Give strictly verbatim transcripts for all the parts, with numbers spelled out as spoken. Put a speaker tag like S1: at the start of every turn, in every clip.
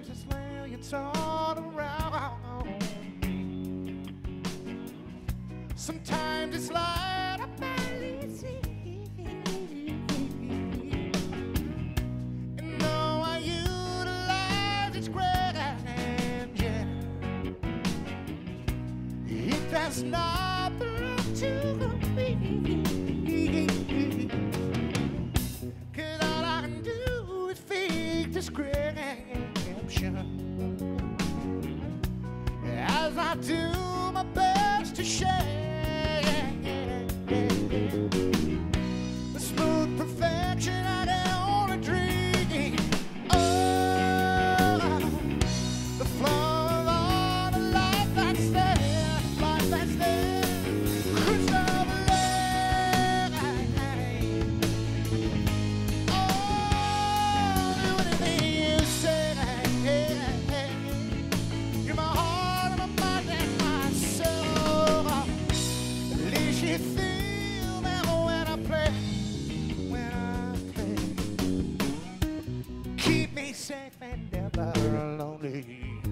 S1: Sometimes it's laying all around. Sometimes it's light I barely see. And though I utilize its grandeur, it does not belong to me. Cause all I can do is fake description as I do my best to share the smooth perfection I can only dream. Oh, the flow of all the life that's there, life that's there, crystal light. Oh, do anything you say. You're my heart and my mind and my soul. At least you feel that when I play, when I play. Keep me safe and never lonely.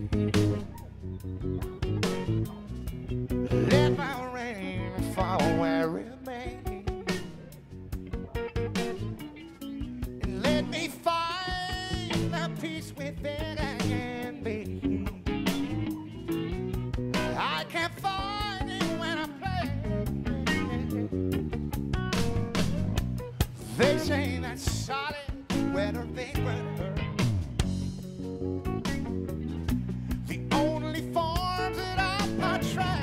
S1: Let my rain fall where it may, and let me find the peace within me. I can't find it when I play. They say that's solid whether they were. The only forms that I portray.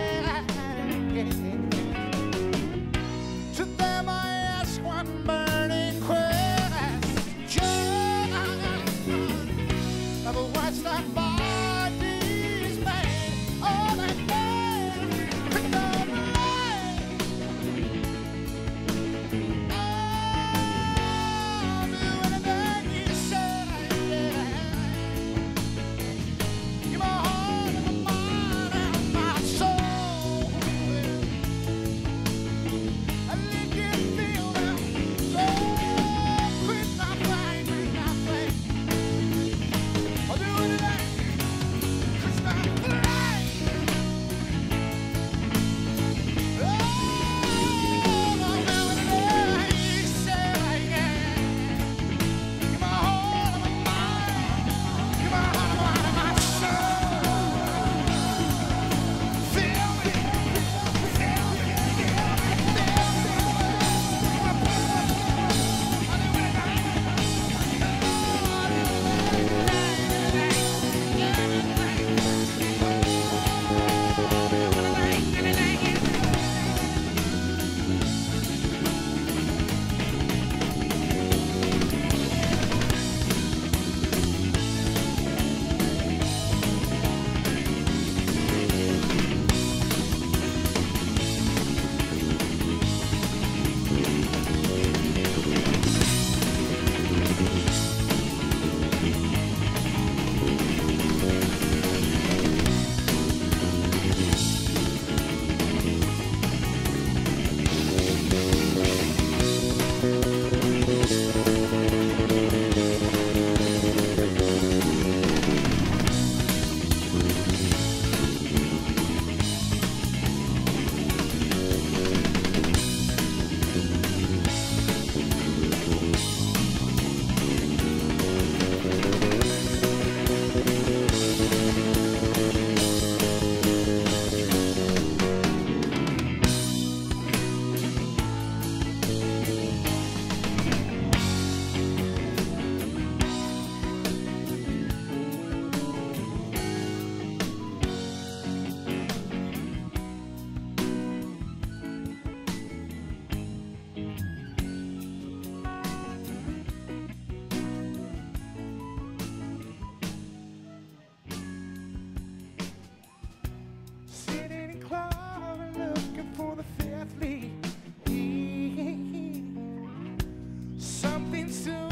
S1: To them I ask one burning question: of what's that body's made? Oh, that made with no light. Oh, do anything you say. You're my heart and my mind and my soul. I let you feel that. So quit not playing, quit not playing. I'll do anything. Quit not playing. Oh, I'll do anything you say. You're my heart and my mind. You're my heart and my mind and my soul. Feel me, feel me, feel me, feel me. I'll do Sitting in clover looking for the fifth leaf. Something soon.